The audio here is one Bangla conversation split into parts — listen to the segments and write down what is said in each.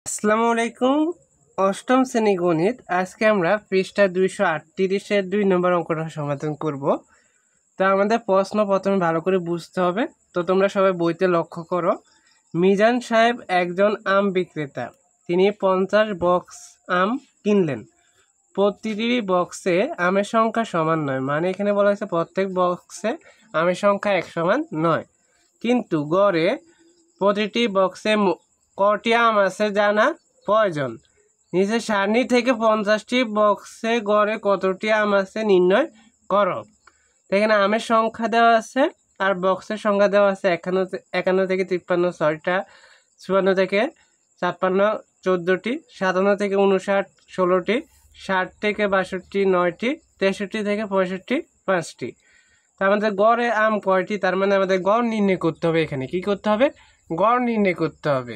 আসসালামু আলাইকুম। অষ্টম শ্রেণী গণিত। আজকে আমরা পৃষ্ঠা 238-এর 2 নম্বর অঙ্কটা সমাধান করব। তো আমাদের প্রশ্ন প্রথমে ভালো করে বুঝতে হবে। তো তোমরা সবাই বইতে লক্ষ্য করো। মিজান সাহেব একজন আম বিক্রেতা। তিনি 50 বক্স আম কিনলেন। প্রতিটি বক্সে আমের সংখ্যা সমান নয়, মানে এখানে বলা হয়েছে প্রত্যেক বক্সে আমের সংখ্যা 1 সমান নয়, কিন্তু গড়ে প্রতিটি বক্সে কটি আম আছে জানা প্রয়োজন। নিচে সারণী থেকে 50টি বক্সে গড়ে কতটি আম আছে নির্ণয় করো। এখানে আমের সংখ্যা দেওয়া আছে আর বক্সের সংখ্যা দেওয়া আছে 51 থেকে 53 6টা, 54 থেকে 56 14টি, 57 থেকে 59 16টি, 60 থেকে 62 9টি, 63 থেকে 65 5টি। তো আমাদের গড়ে আম কয়টি, তার মানে আমাদের গড় নির্ণয় করতে হবে। এখানে কি করতে হবে? গড় নির্ণয় করতে হবে।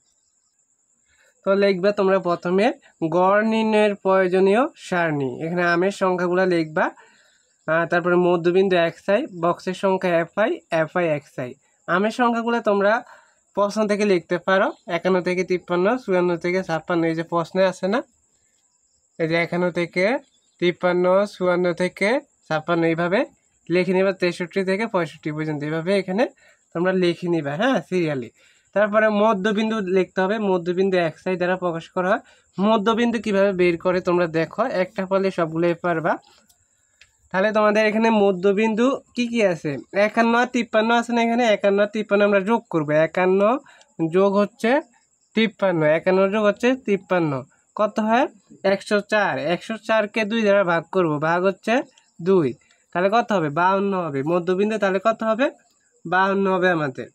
তো লিখবা তোমরা প্রথমে গড় নির্ণয়ের প্রয়োজনীয় সারণী। এখানে আমের সংখ্যাগুলো লিখবা, তারপরে মধ্যবিন্দু xi, বক্সের সংখ্যা fi, fi xi। আমের সংখ্যাগুলো তোমরা প্রশ্ন থেকে লিখতে পারো, 51 থেকে 53, 54 থেকে 56। এই যে প্রশ্নে আছে না, এই যে 51 থেকে 53, 54 থেকে 56 এইভাবে লিখে নিবা। 63 থেকে 65 পর্যন্ত এইভাবে এখানে তোমরা লিখে নিবা, হ্যাঁ, সিরিয়ালি। তারপরে মধ্যবিন্দু লিখতে হবে। মধ্যবিন্দু xi দ্বারা প্রকাশ করা হয়। মধ্যবিন্দু কিভাবে বের করে তোমরা দেখো, একটা পারলে সবগুলোই পারবা। তাহলে তোমাদের এখানে মধ্যবিন্দু কি কি আছে? 51 আর 53 আছে না, এখানে 51 আর 53 আমরা যোগ করবো। 51 যোগ হচ্ছে 53, 51 যোগ হচ্ছে 53, কত হয়? 104। 104কে 2 দ্বারা ভাগ করব, ভাগ হচ্ছে 2, তাহলে কত হবে? 52 হবে মধ্যবিন্দু। তাহলে কত হবে? 52 হবে আমাদের।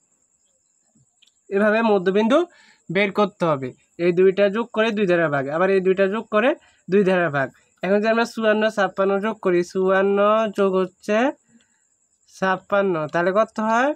এভাবে মধ্যবিন্দু বের করতে হবে। এই দুইটা যোগ করে 2 দ্বারা ভাগ, আবার এই দুইটা যোগ করে 2 দ্বারা ভাগ। এখন যদি আমরা 54 56 যোগ করি, 54 যোগ হচ্ছে 56, তাহলে কত হয়?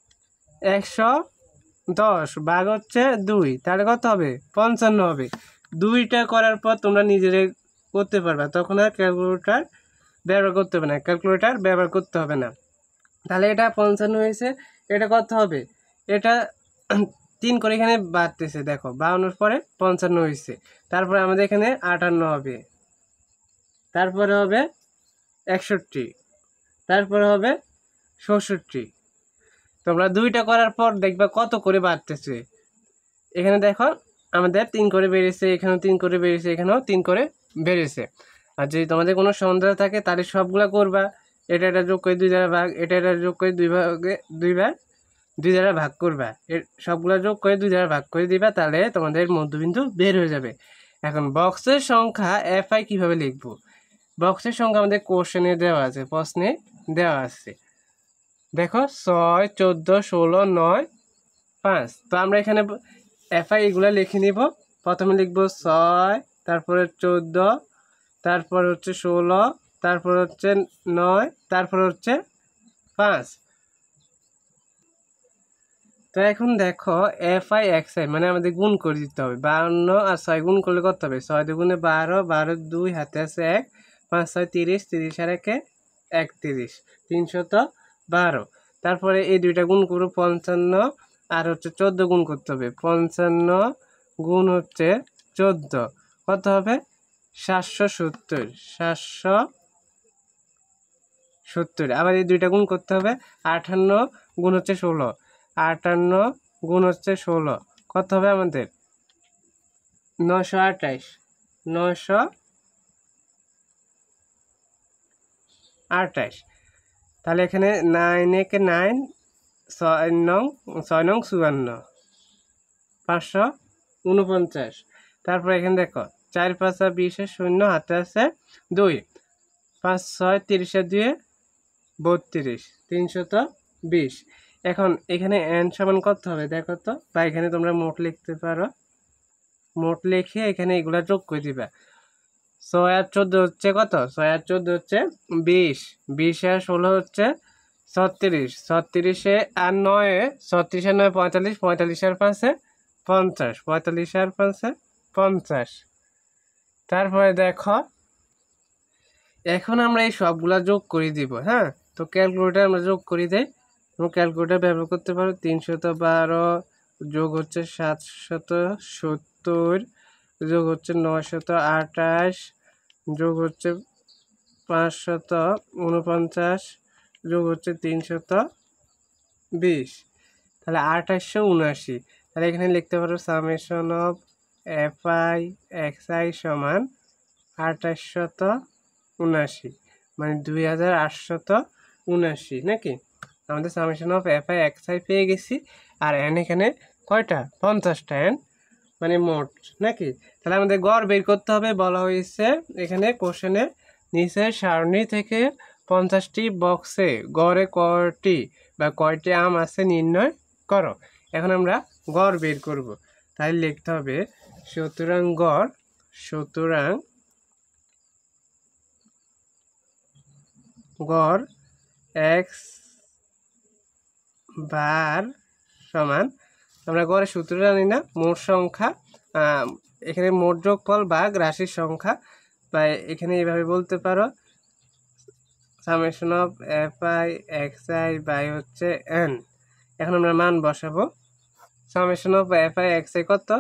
110, ভাগ হচ্ছে 2, তাহলে কত হবে? 55 হবে। দুইটা করার পর তোমরা নিজেরা করতে পারবা, তখন আর ক্যালকুলেটর ব্যবহার করতে হবে না, ক্যালকুলেটর ব্যবহার করতে হবে না। তাহলে এটা 55 হয়েছে। এটা কত হবে? এটা 3 করে এখানে বাড়তেছে, দেখো 52 পরে 55 হয়েছে। তারপরে আমাদের এখানে 58 হবে, তারপরে হবে 61, তারপরে হবে 67। তোমরা দুইটা করার পর দেখবা কত করে বাড়তেছে। এখানে দেখো আমাদের 3 করে বেড়েছে, এখানেও 3 করে বেড়েছে, এখানেও 3 করে বেড়েছে। আর যদি তোমাদের কোনো সন্দেহ থাকে তাহলে সবগুলা করবা। এটা যোগ করে 2 দ্বারা ভাগ, এটা যোগ করে 2 ভাগে 2 দ্বারা ভাগ করবা। এর সবগুলা যোগ করে 2 দ্বারা ভাগ করে দিবা, তাহলে তোমাদের মধ্যবিন্দু বের হয়ে যাবে। এখন বক্সের সংখ্যা fi কিভাবে লিখবো? বক্সের সংখ্যা আমাদের কোশ্চেনে দেওয়া আছে, প্রশ্নে দেওয়া আছে। দেখো 6 14 16 9 5। তো আমরা এখানে fi এগুলা লিখে নিব। প্রথমে লিখবো 6, তারপরে 14, তারপর হচ্ছে 16, তারপর হচ্ছে 9, তারপর হচ্ছে 5। তো এখন দেখো fi xi মানে আমাদের গুণ করে দিতে হবে। 52 আর 6 গুণ করলে কত হবে? 6 দুগুণে 12, 12 2 হাতে আছে 1, 5 6 30, 30 আর 1 31, 312। তারপরে এই দুইটা গুণ করবো 55 আর হচ্ছে 14 গুণ করতে হবে। 55 গুণ হচ্ছে 14, কত হবে? 770, 770। আবার এই দুইটা গুণ করতে হবে। 58 গুণ হচ্ছে 16, 58 গুণ হচ্ছে 16, কত হবে আমাদের? 928, 928। তাহলে এখানে 9 একে 9, 6 নং 54, 549। তারপর এখানে দেখো 4 5 20 শূন্য, হাতে আছে 2, 5 6 30 2 32, 320। এখন এখানে n সমান কত হবে দেখো তো, বা এখানে তোমরা মোট লিখতে পারো। মোট লিখে এখানে এগুলা যোগ করে দিবা। 6 আর 14 হচ্ছে কত? 6 আর 14 হচ্ছে 20, 20 আর 16 হচ্ছে 36, 36 আর 9, 36 আর 9 45, 45 আর 5 50, 45 আর 5 50। তারপরে দেখো এখন আমরা এই সবগুলা যোগ করে দিব, হ্যাঁ। তো ক্যালকুলেটর আমরা যোগ করে দেই, ক্যালকুলেটর ব্যবহার করতে পারো। 312 যোগ হচ্ছে 770 যোগ হচ্ছে 928 যোগ হচ্ছে 549 যোগ হচ্ছে 320, তাহলে 2879। তাহলে এখানে লিখতে পারো সামেশন অফ এফআই এক্সআই সমান 2879, মানে 2879 নাকি। আমাদের সামেশন অফ এফআই এক্সআই পেয়ে গেছি। আর এন এখানে কয়টা? 50টা এন, মানে মোট নাকি। তাহলে আমাদের গড় বের করতে হবে। বলা হয়েছে এখানে কোশ্চেনে নিচের সারণী থেকে 50টি বক্সে গড়ে কয়টি বা কয়টি আম আছে নির্ণয় করো। এখন আমরা গড় বের করব। তাই লিখতে হবে সুতরাং গড়, সুতরাং গড় এক্স বার সমান, আমরা গড়ের সূত্র জানি না, মোট সংখ্যা, এখানে মোট যোগফল ভাগ রাশির সংখ্যা, বা এখানে এইভাবে বলতে পারো summation of F I X I by হচ্ছে এন। এখন আমরা মান বসাবো। Summation of F I X I কত?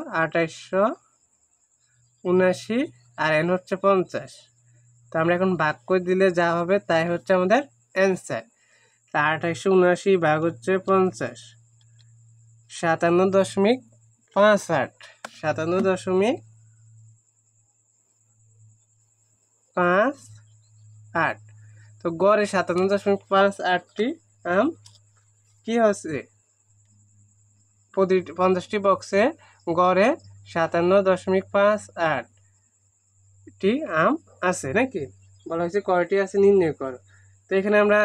2879 আর এন হচ্ছে 50। তো আমরা এখন ভাগ করে দিলে যা হবে তাই হচ্ছে আমাদের অ্যান্সার। তা 2879 ভাগ হচ্ছে 50, 57.58, 57.58। তো গড়ে 57.58টি আম কি হচ্ছে? প্রতি 50টি বক্সে গড়ে 57.58টি আম আছে নাকি। বলা হয়েছে কয়টি আছে নির্ণয় করো। তো এখানে আমরা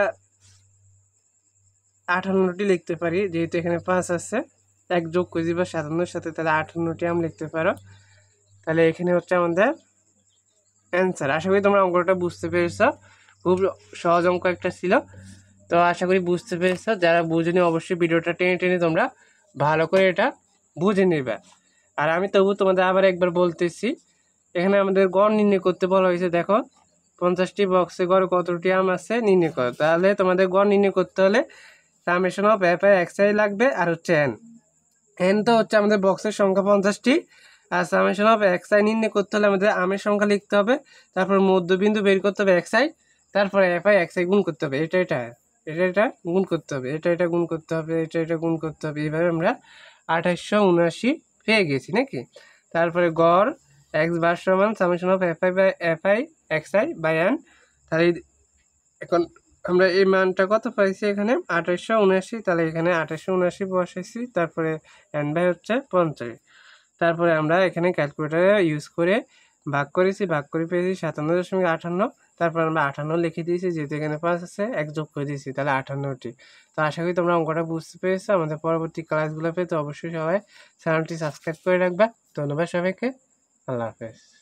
58টি লিখতে পারি, যেহেতু এখানে 5 আছে, এক যোগ করে দিবা 57-এর সাথে, তাহলে 58টি আম লিখতে পারো। তাহলে এখানে হচ্ছে আমাদের অ্যান্সার। আশা করি তোমরা অঙ্কটা বুঝতে পেরেছ। খুব সহজ অঙ্ক একটা ছিল। তো আশা করি বুঝতে পেরেছ। যারা বুঝেনি অবশ্যই ভিডিওটা টেনে টেনে তোমরা ভালো করে এটা বুঝে নেবে। আর আমি তবু তোমাদের আবার একবার বলতেছি, এখানে আমাদের গড় নির্ণয় করতে বলা হয়েছে। দেখো 50টি বক্সে গড় কতটি আম আছে নির্ণয় করো। তাহলে তোমাদের গড় নির্ণয় করতে হলে summation of F I X I লাগবে, আর হচ্ছে এন। এন তো হচ্ছে আমাদের বক্সের সংখ্যা 50টি, আর সামেশন অফ এক্স আই নির্ণয় করতে হলে আমাদের আমের সংখ্যা লিখতে হবে, তারপর মধ্যবিন্দু বের করতে হবে এক্স আই, তারপরে এফ আই এক্স আই গুণ করতে হবে, এটা গুণ করতে হবে, এটা গুণ করতে হবে, এটা গুণ করতে হবে। এইভাবে আমরা 2879 পেয়ে গেছি নাকি। তারপরে গড় এক্স বার সমান summation of F I X I by N. তাহলে এখন আমরা এই মানটা কত পাইছি? এখানে 2879। তাহলে এখানে 2879 বসাইছি, তারপরে এন বাই হচ্ছে 50। তারপরে আমরা এখানে ক্যালকুলেটার ইউজ করে ভাগ করেছি, ভাগ করে পেয়েছি 57.58। তারপর আমরা 58 লিখে দিয়েছি, যেহেতু এখানে 5 আছে, এক যোগ করে দিয়েছি, তাহলে 58টি। তো আশা করি তোমরা অঙ্কটা বুঝতে পেরেছো। আমাদের পরবর্তী ক্লাসগুলো পেতে অবশ্যই সবাই চ্যানেলটি সাবস্ক্রাইব করে রাখবা। ধন্যবাদ সবাইকে, আল্লাহ হাফেজ।